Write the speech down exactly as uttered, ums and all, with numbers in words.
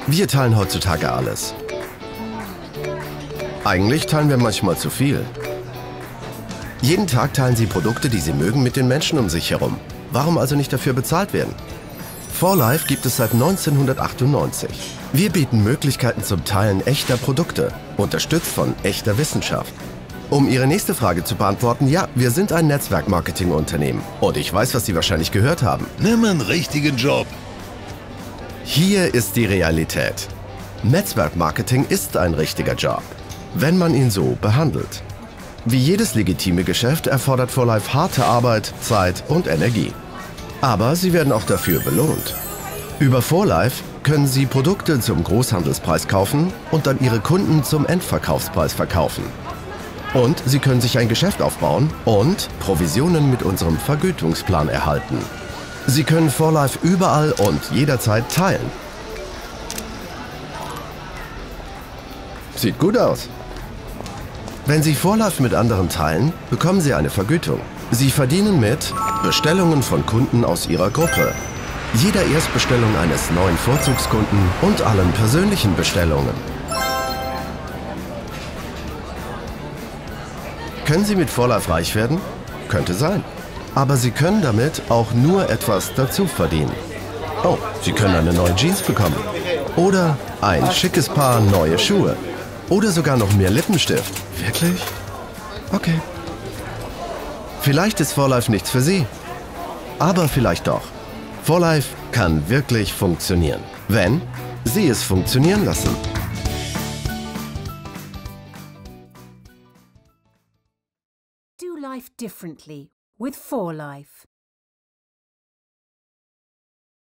Wir teilen heutzutage alles. Eigentlich teilen wir manchmal zu viel. Jeden Tag teilen Sie Produkte, die Sie mögen, mit den Menschen um sich herum. Warum also nicht dafür bezahlt werden? four life gibt es seit neunzehnhundertachtundneunzig. Wir bieten Möglichkeiten zum Teilen echter Produkte, unterstützt von echter Wissenschaft. Um Ihre nächste Frage zu beantworten, ja, wir sind ein Netzwerk-Marketing-Unternehmen. Und ich weiß, was Sie wahrscheinlich gehört haben. Nimm einen richtigen Job. Hier ist die Realität. Netzwerkmarketing ist ein richtiger Job, wenn man ihn so behandelt. Wie jedes legitime Geschäft erfordert four life harte Arbeit, Zeit und Energie. Aber sie werden auch dafür belohnt. Über four life können Sie Produkte zum Großhandelspreis kaufen und dann Ihre Kunden zum Endverkaufspreis verkaufen. Und Sie können sich ein Geschäft aufbauen und Provisionen mit unserem Vergütungsplan erhalten. Sie können four life überall und jederzeit teilen. Sieht gut aus. Wenn Sie four life mit anderen teilen, bekommen Sie eine Vergütung. Sie verdienen mit Bestellungen von Kunden aus Ihrer Gruppe, jeder Erstbestellung eines neuen Vorzugskunden und allen persönlichen Bestellungen. Können Sie mit four life reich werden? Könnte sein. Aber Sie können damit auch nur etwas dazu verdienen. Oh, Sie können eine neue Jeans bekommen. Oder ein schickes Paar neue Schuhe. Oder sogar noch mehr Lippenstift. Wirklich? Okay. Vielleicht ist four life nichts für Sie. Aber vielleicht doch. four life kann wirklich funktionieren, wenn Sie es funktionieren lassen. Do life differently with four life.